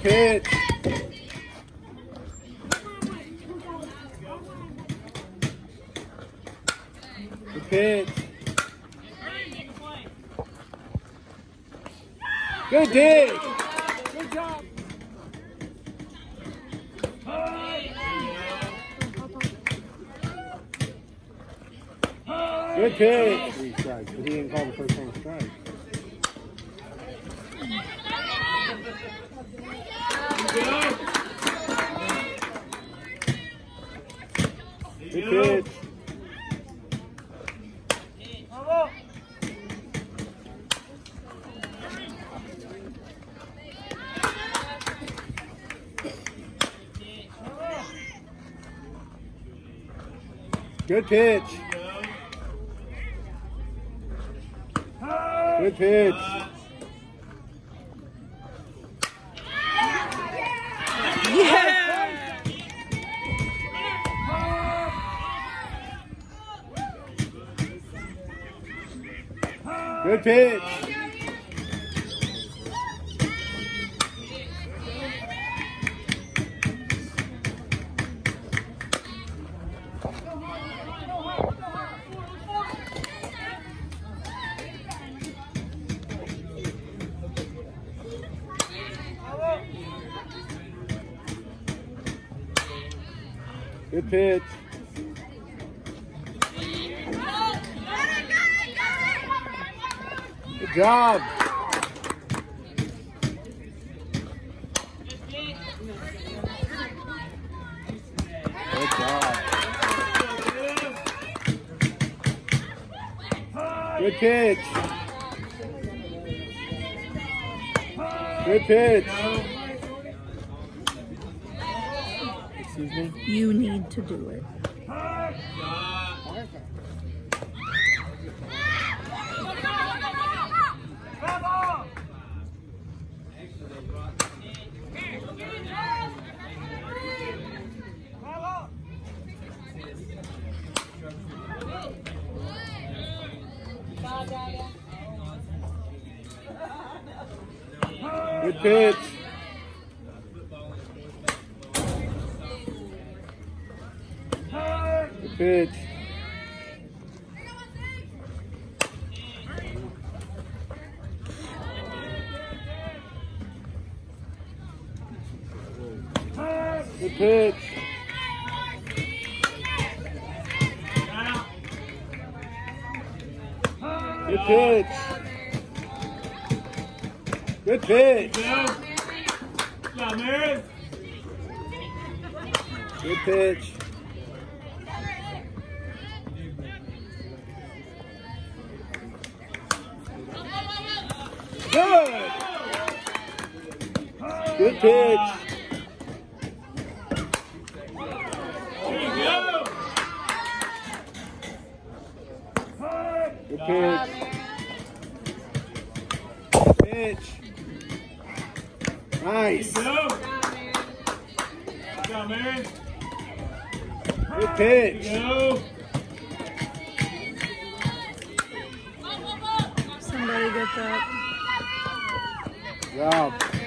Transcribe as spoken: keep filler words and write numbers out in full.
pitch. Good pitch. Good dig. Good job. Good pitch. Three strikes, but he didn't call the first one a strike. Good pitch. Good pitch. Good pitch. Yeah! Good pitch. Good pitch. Good job. Good job. Good pitch. Good pitch. Excuse me? You need to do it. Good pitch. Good pitch. Good pitch. Good pitch. Good pitch. Yeah, man. Good pitch. Good. Good pitch. Good pitch. Pitch. Nice. Good job, man. Good pitch. Go. Somebody get that. Good job.